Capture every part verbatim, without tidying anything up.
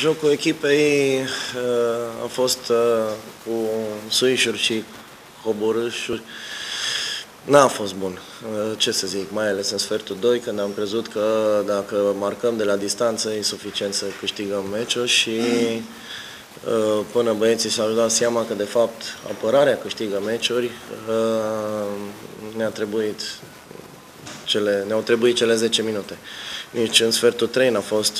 Jocul echipei a fost cu suișuri și coborâșuri. N-a fost bun, ce să zic, mai ales în sfertul doi, când am crezut că dacă marcăm de la distanță e suficient să câștigăm meciul și până băieții și-au dat seama că de fapt apărarea câștigă meciuri, ne-a trebuit cele, ne-au trebuit cele zece minute. Nici în sfertul trei n-a fost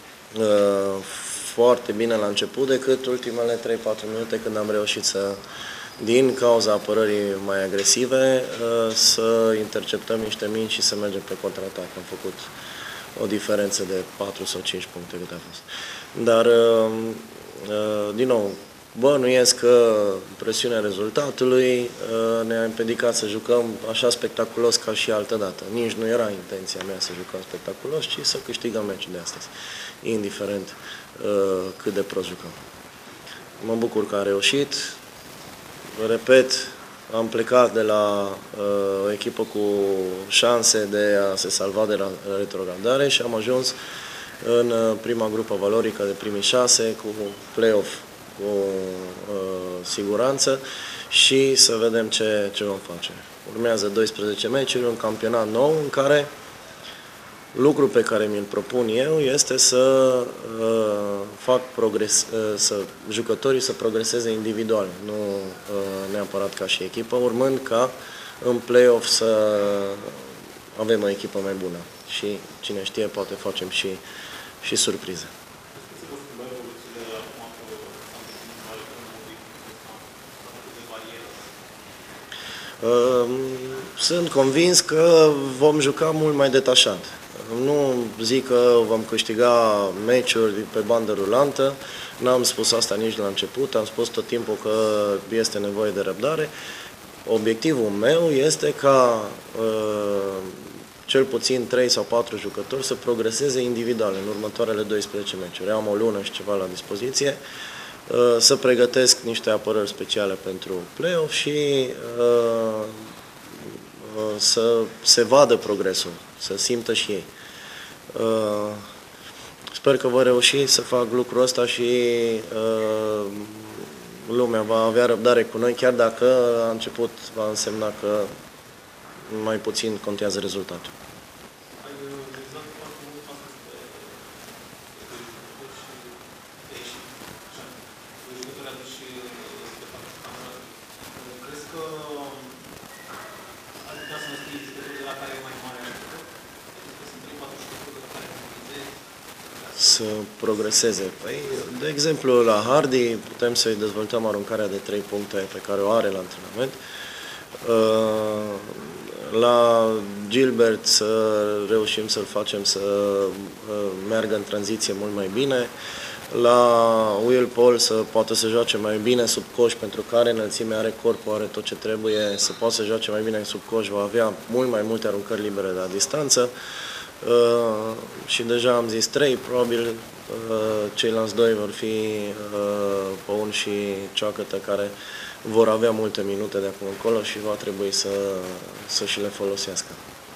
foarte bine la început, decât ultimele trei patru minute, când am reușit să, din cauza apărării mai agresive, să interceptăm niște mingi și să mergem pe contraatac. Am făcut o diferență de patru sau cinci puncte cât a fost. Dar, din nou, bănuiesc că presiunea rezultatului ne-a împiedicat să jucăm așa spectaculos ca și altă dată. Nici nu era intenția mea să jucăm spectaculos, ci să câștigăm meciul de astăzi, indiferent cât de prost jucăm. Mă bucur că a reușit. Repet, am plecat de la uh, o echipă cu șanse de a se salva de la retrogradare și am ajuns în uh, prima grupă valorică de primii șase cu play-off, cu uh, siguranță și să vedem ce, ce vom face. Urmează doisprezece meciuri, un campionat nou în care lucrul pe care mi-l propun eu este să uh, fac progres, uh, să jucătorii să progreseze individual, nu uh, neapărat ca și echipă, urmând ca în play-off să avem o echipă mai bună și cine știe poate facem și, și surprize. Uh, sunt convins că vom juca mult mai detașat. Nu zic că vom câștiga meciuri pe bandă rulantă, n-am spus asta nici la început, am spus tot timpul că este nevoie de răbdare. Obiectivul meu este ca uh, cel puțin trei sau patru jucători să progreseze individual în următoarele doisprezece meciuri. Am o lună și ceva la dispoziție, uh, să pregătesc niște apărări speciale pentru play-off și uh, să se vadă progresul, să simtă și ei. Sper că voi reuși să fac lucrul ăsta și lumea va avea răbdare cu noi, chiar dacă la început va însemna că mai puțin contează rezultatul. Să progreseze. Păi, de exemplu, la Hardy putem să-i dezvoltăm aruncarea de trei puncte pe care o are la antrenament. La Gilbert să reușim să-l facem să meargă în tranziție mult mai bine. La Will Paul să poată să joace mai bine sub coș, pentru că are înălțime, are corpul, are tot ce trebuie, să poată să joace mai bine sub coș, va avea mult mai multe aruncări libere la distanță. Uh, și deja am zis trei, probabil uh, ceilalți doi vor fi uh, Păun și Cioacătă, care vor avea multe minute de acum încolo și va trebui să, să și le folosească.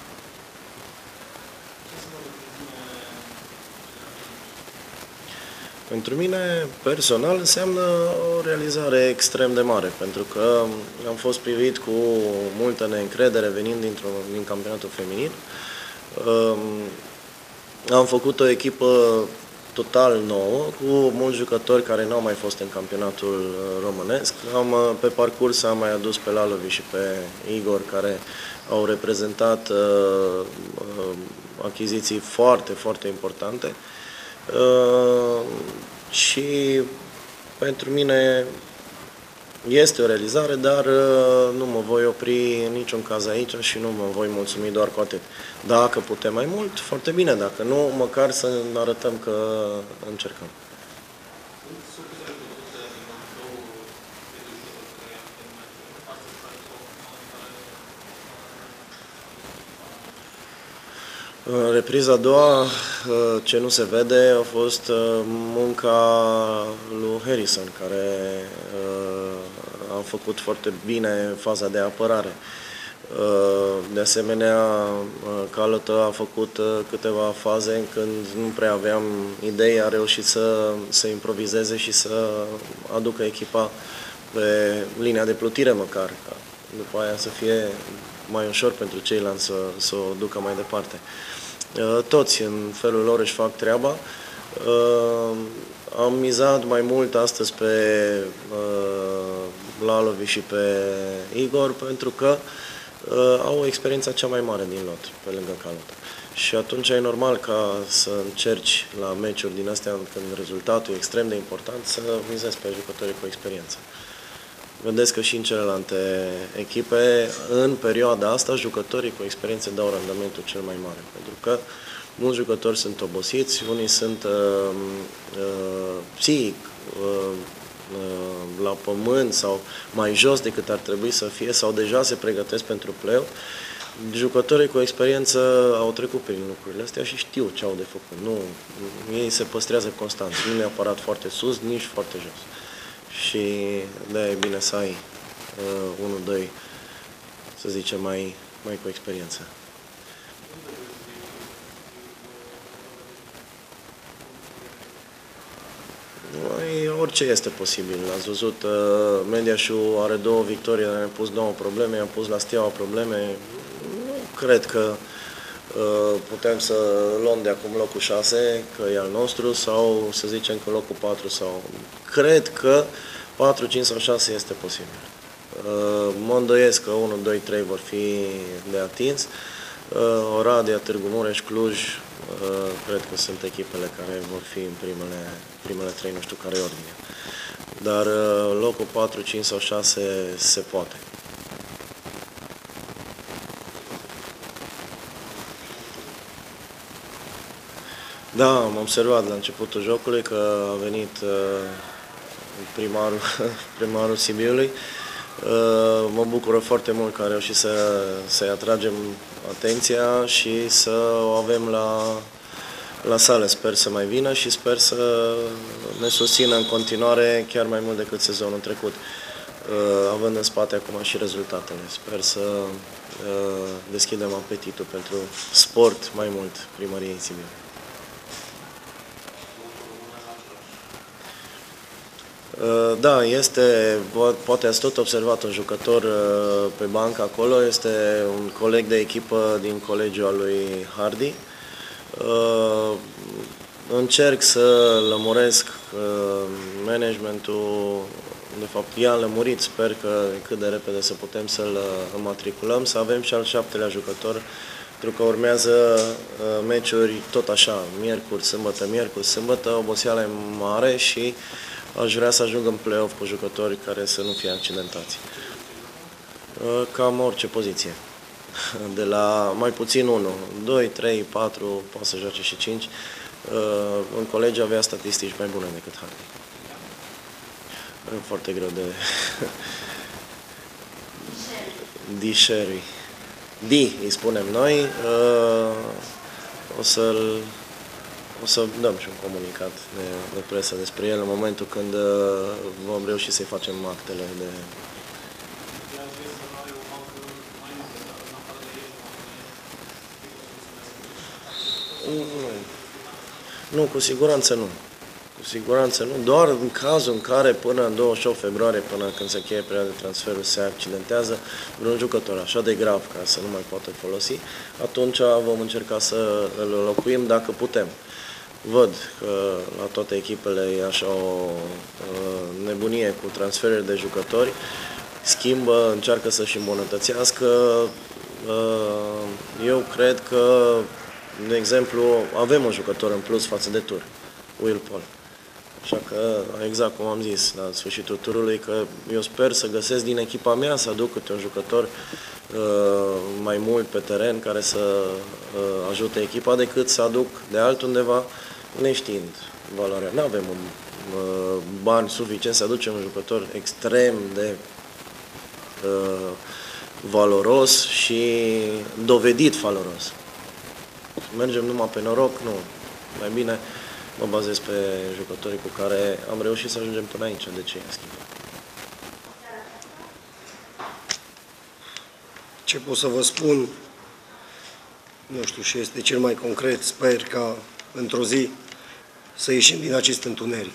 Pentru mine, personal, înseamnă o realizare extrem de mare, pentru că am fost privit cu multă neîncredere venind dintr-un, din campionatul feminin. Am făcut o echipă total nouă, cu mulți jucători care nu au mai fost în campionatul românesc. Am, pe parcurs am mai adus pe Lalovi și pe Igor, care au reprezentat uh, achiziții foarte, foarte importante. Uh, și pentru mine este o realizare, dar nu mă voi opri în niciun caz aici și nu mă voi mulțumi doar cu atât. Dacă putem mai mult, foarte bine. Dacă nu, măcar să arătăm că încercăm. În repriza a doua, ce nu se vede, a fost munca lui Harrison, care a făcut foarte bine faza de apărare. De asemenea, Calotă a făcut câteva faze când nu prea aveam idei, a reușit să, să improvizeze și să aducă echipa pe linia de plutire măcar, ca după aia să fie mai ușor pentru ceilalți să, să o ducă mai departe. Toți, în felul lor, își fac treaba. Am mizat mai mult astăzi pe Lalovi și pe Igor, pentru că au experiența cea mai mare din lot, pe lângă Calotă. Și atunci e normal ca să încerci la meciuri din astea, când rezultatul e extrem de important, să mizezi pe jucătorii cu experiență. Vedeți că și în celelalte echipe, în perioada asta, jucătorii cu experiență dau randamentul cel mai mare. Pentru că mulți jucători sunt obosiți, unii sunt uh, uh, psihic, uh, la pământ sau mai jos decât ar trebui să fie sau deja se pregătesc pentru play-off. Jucătorii cu experiență au trecut prin lucrurile astea și știu ce au de făcut. Nu, ei se păstrează constant, nu neapărat foarte sus, nici foarte jos. Și de-aia e bine să ai uh, unul, doi, să zicem, mai, mai cu experiență. Orice este posibil. Ați văzut, Mediașul are două victorii, ne-a pus două probleme, i-am pus la Steaua probleme. Nu cred că putem să luăm de acum locul șase, că e al nostru, sau să zicem că locul patru. Sau... Cred că patru, cinci sau șase este posibil. Mă îndoiesc că unu, doi, trei vor fi de atins. Oradea, Târgu Mureș, Cluj, cred că sunt echipele care vor fi în primele, primele trei, nu știu care e ordine. Dar locul patru, cinci sau șase se poate. Da, am observat la începutul jocului că a venit primarul, primarul Sibiului. Mă bucură foarte mult că a reușit să, să-i atragem atenția și să o avem la, la sală. Sper să mai vină și sper să ne susțină în continuare chiar mai mult decât sezonul trecut, având în spate acum și rezultatele. Sper să deschidem apetitul pentru sport mai mult primăriei Sibiu. Da, este, poate ați tot observat un jucător pe bancă acolo, este un coleg de echipă din colegiul al lui Hardy. Încerc să lămuresc managementul, de fapt i-am lămurit, sper că cât de repede să putem să-l înmatriculăm, să avem și al șaptelea jucător, pentru că urmează meciuri tot așa, miercuri, sâmbătă, miercuri, sâmbătă, oboseala e mare și aș vrea să ajung în play-off cu jucători care să nu fie accidentați. Cam orice poziție. De la mai puțin unu, doi, trei, patru, poate să joace și cinci. În colegi avea statistici mai bune decât Hardy. Foarte greu de... Dișeri. Di, îi spunem noi. O să-l... O să dăm și un comunicat de, de presă despre el în momentul când uh, vom reuși să-i facem actele de... Nu, nu, cu siguranță nu. Cu siguranță nu. Doar în cazul în care până în douăzeci și opt februarie, până când se încheie perioada de transferuri, se accidentează vreun jucător așa de grav ca să nu mai poată folosi, atunci vom încerca să îl înlocuim dacă putem. Văd că la toate echipele e așa o uh, nebunie cu transferuri de jucători, schimbă, încearcă să-și îmbunătățească. Uh, eu cred că, de exemplu, avem un jucător în plus față de tur, Will Paul. Așa că, exact cum am zis la sfârșitul turului, că eu sper să găsesc din echipa mea să aduc câte un jucător uh, mai mult pe teren care să uh, ajute echipa decât să aduc de altundeva neștiind valoarea. Nu avem un uh, bani suficient să aducem un jucător extrem de uh, valoros și dovedit valoros. Mergem numai pe noroc? Nu. Mai bine mă bazez pe jucătorii cu care am reușit să ajungem până aici. De ce i-am schimbat? Ce pot să vă spun, nu știu, și este cel mai concret, sper ca într-o zi să ieșim din acest întuneric.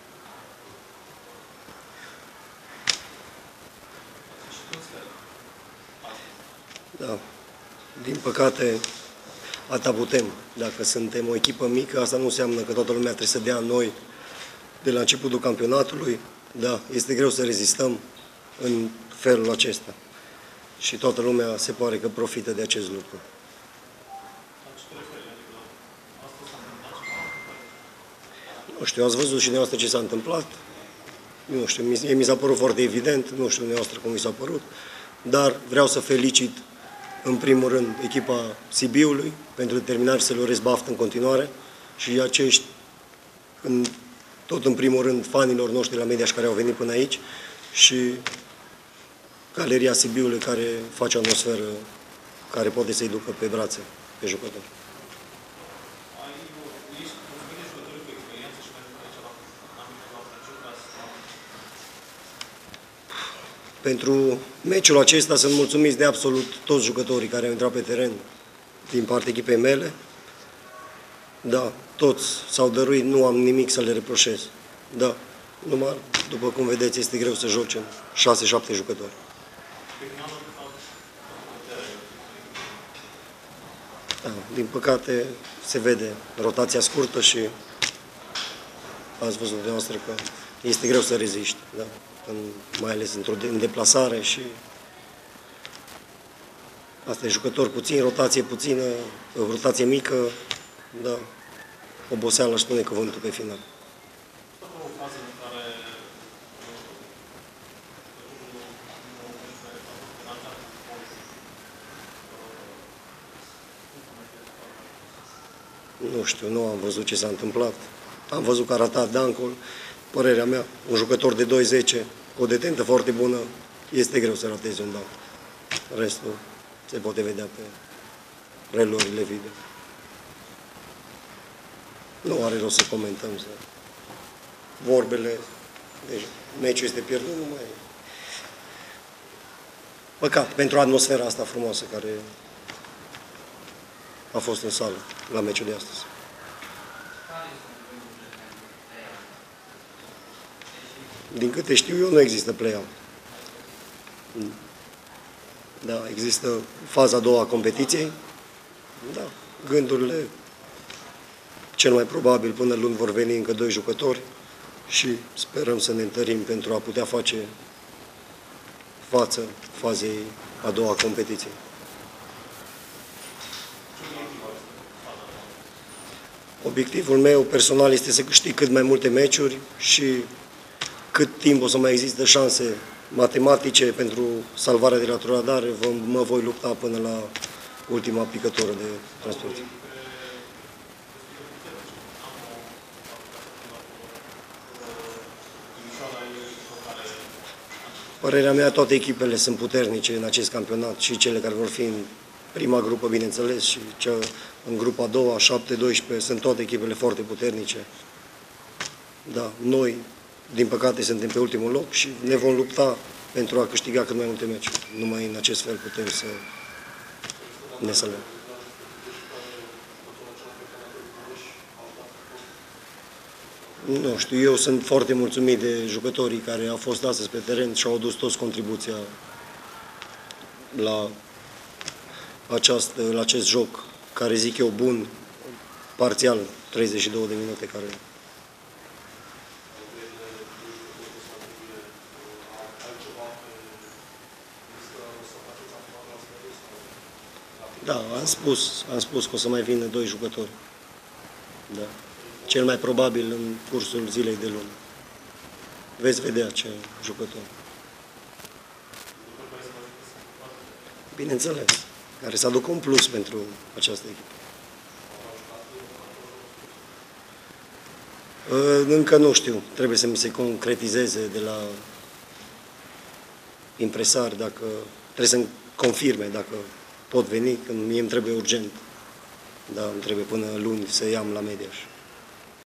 Da. Din păcate, atâta putem. Dacă suntem o echipă mică, asta nu înseamnă că toată lumea trebuie să dea noi de la începutul campionatului. Da, este greu să rezistăm în felul acesta. Și toată lumea se pare că profită de acest lucru. Nu știu, ați văzut și dumneavoastră ce s-a întâmplat. Nu știu, mie mi s-a părut foarte evident, nu știu dumneavoastră cum mi s-a părut, dar vreau să felicit în primul rând echipa Sibiului pentru determinare să le urez baftă în continuare și acești, în, tot în primul rând, fanilor noștri la Mediaș care au venit până aici și Galeria Sibiului care face o atmosferă care poate să-i ducă pe brațe pe jucători. Pentru meciul acesta sunt mulțumiți de absolut toți jucătorii care au intrat pe teren din partea echipei mele. Da, toți s-au dăruit, nu am nimic să le reproșez. Da, numai, după cum vedeți, este greu să joce șase șapte jucători. Da, din păcate se vede rotația scurtă și ați văzut dumneavoastră că este greu să reziști, da? În, mai ales într-o de, în deplasare și asta e jucători puțin, rotație puțină, rotație mică, da, oboseală, aș spune cuvântul pe final. Nu știu, nu am văzut ce s-a întâmplat. Am văzut că a ratat Dancol. Părerea mea, un jucător de doi zece, cu o detentă foarte bună, este greu să rateze un Dancol. Restul se poate vedea pe reluările video. Nu are rost să comentăm. Să... Vorbele, deci meciul este pierdut, nu mai... Păcat, pentru atmosfera asta frumoasă care a fost în sală la meciul de astăzi. Din câte știu eu, nu există play-out. Da, există faza a doua a competiției. Da, gândurile, cel mai probabil până luni vor veni încă doi jucători și sperăm să ne întărim pentru a putea face față fazei a doua a competiției. Obiectivul meu personal este să câștig cât mai multe meciuri și cât timp o să mai există șanse matematice pentru salvarea de la trădare, mă voi lupta până la ultima picătură de transport. Părerea mea, toate echipele sunt puternice în acest campionat, și cele care vor fi în prima grupă, bineînțeles, și cea în grupa a doua, șapte doisprezece, sunt toate echipele foarte puternice. Da, noi, din păcate, suntem pe ultimul loc și ne vom lupta pentru a câștiga cât mai multe meciuri. Numai în acest fel putem să ne salvăm. Nu știu, eu sunt foarte mulțumit de jucătorii care au fost astăzi pe teren și au adus toți contribuția la, această, la acest joc, care zic eu bun, parțial, treizeci și două de minute care... Da, am spus, am spus că o să mai vină doi jucători. Da. Cel mai probabil în cursul zilei de luni. Veți vedea ce jucător. Bineînțeles, care să aducă un plus pentru această echipă. Încă nu știu, trebuie să mi se concretizeze de la impresari, dacă trebuie să-mi confirme dacă pot veni, când mie îmi trebuie urgent. Da, îmi trebuie până luni să iau la Mediaș.